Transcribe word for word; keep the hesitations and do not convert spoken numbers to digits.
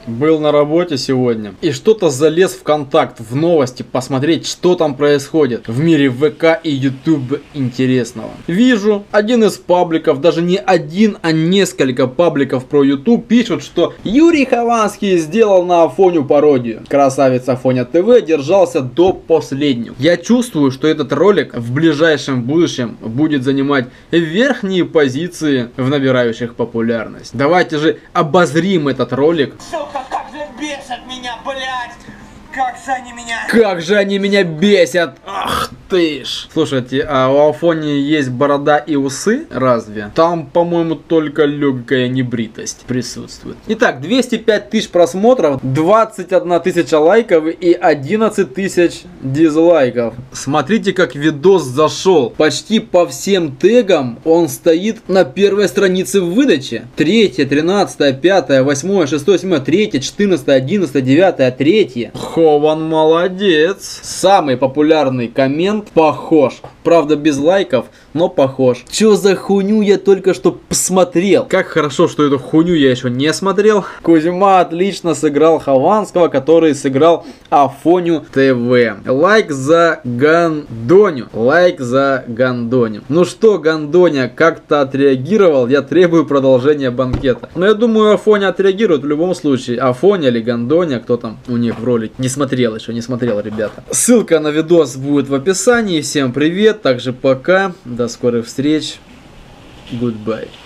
Был на работе сегодня и что-то залез в контакт, в новости, посмотреть, что там происходит в мире ВК и YouTube интересного. Вижу, один из пабликов, даже не один, а несколько пабликов про YouTube пишут, что Юрий Хованский сделал на Афоню пародию. Красавец Афоня ТВ держался до последнего. Я чувствую, что этот ролик в ближайшем будущем будет занимать верхние позиции в набирающих популярность. Давайте же обозрим этот ролик. Как же бесят меня, блядь! Как же они меня... Как же они меня бесят! Ах ты ж! Слушайте, а у Афони есть борода и усы? Разве? Там, по-моему, только легкая небритость присутствует. Итак, двести пять тысяч просмотров, двадцать одна тысяча лайков и одиннадцать тысяч дизлайков. Смотрите, как видос зашел. Почти по всем тегам он стоит на первой странице в выдаче. Третье, тринадцатое, пятое, восьмое, шестое, седьмое, третье, четырнадцатое, одиннадцатое, девятое, третье. Хован молодец. Самый популярный коммент похож. Правда без лайков, но похож. Чё за хуйню я только что посмотрел? Как хорошо, что эту хуйню я еще не смотрел. Кузьма отлично сыграл Хованского, который сыграл Афоню ТВ. Лайк за Гандоню. Лайк за Гандоню. Ну что, Гандоня как-то отреагировал? Я требую продолжения банкета. Но я думаю, Афоня отреагирует в любом случае. Афоня или Гандоня, кто там у них в ролике. Не смотрел еще, не смотрел, ребята. Ссылка на видос будет в описании. Всем привет, также пока. До скорых встреч. Goodbye.